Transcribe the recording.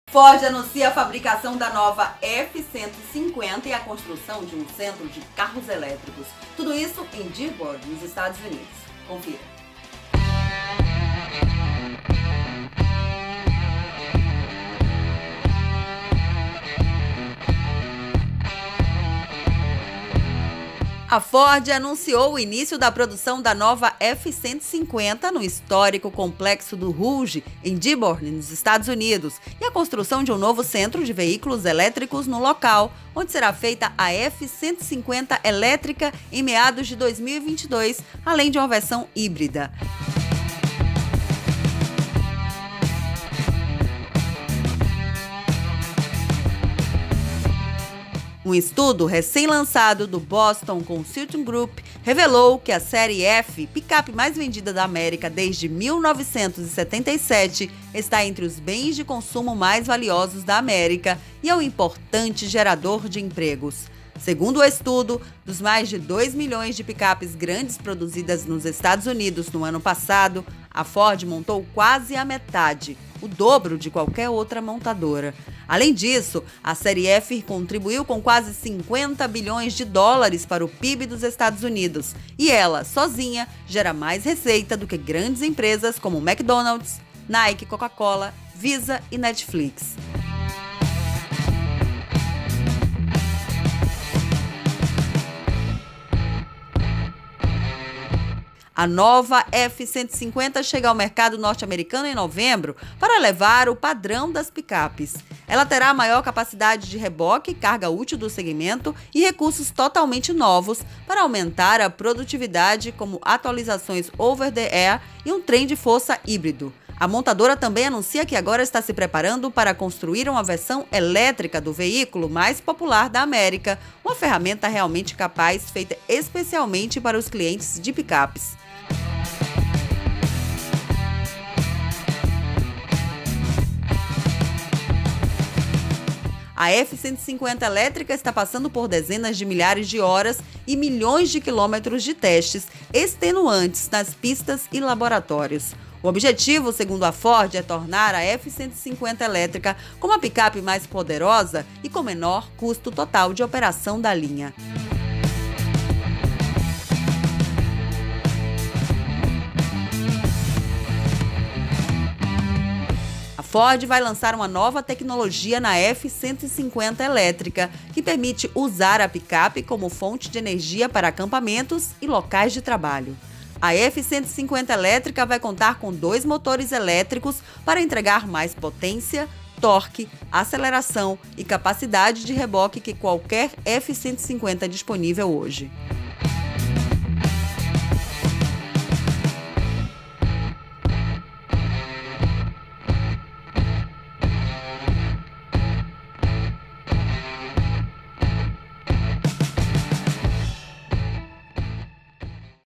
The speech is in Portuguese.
Ford anuncia a fabricação da nova F-150 e a construção de um centro de carros elétricos. Tudo isso em Dearborn, nos Estados Unidos. Confira. A Ford anunciou o início da produção da nova F-150 no histórico complexo do Rouge, em Dearborn, nos Estados Unidos, e a construção de um novo centro de veículos elétricos no local, onde será feita a F-150 elétrica em meados de 2022, além de uma versão híbrida. Um estudo recém-lançado do Boston Consulting Group revelou que a série F, picape mais vendida da América desde 1977, está entre os bens de consumo mais valiosos da América e é um importante gerador de empregos. Segundo o estudo, dos mais de 2 milhões de picapes grandes produzidas nos Estados Unidos no ano passado, a Ford montou quase a metade, o dobro de qualquer outra montadora. Além disso, a série F contribuiu com quase 50 bilhões de dólares para o PIB dos Estados Unidos e ela, sozinha, gera mais receita do que grandes empresas como McDonald's, Nike, Coca-Cola, Visa e Netflix. A nova F-150 chega ao mercado norte-americano em novembro para elevar o padrão das picapes. Ela terá a maior capacidade de reboque, carga útil do segmento e recursos totalmente novos para aumentar a produtividade, como atualizações over-the-air e um trem de força híbrido. A montadora também anuncia que agora está se preparando para construir uma versão elétrica do veículo mais popular da América, uma ferramenta realmente capaz feita especialmente para os clientes de picapes. A F-150 elétrica está passando por dezenas de milhares de horas e milhões de quilômetros de testes extenuantes nas pistas e laboratórios. O objetivo, segundo a Ford, é tornar a F-150 elétrica como a picape mais poderosa e com menor custo total de operação da linha. A Ford vai lançar uma nova tecnologia na F-150 elétrica, que permite usar a picape como fonte de energia para acampamentos e locais de trabalho. A F-150 elétrica vai contar com 2 motores elétricos para entregar mais potência, torque, aceleração e capacidade de reboque que qualquer F-150 disponível hoje.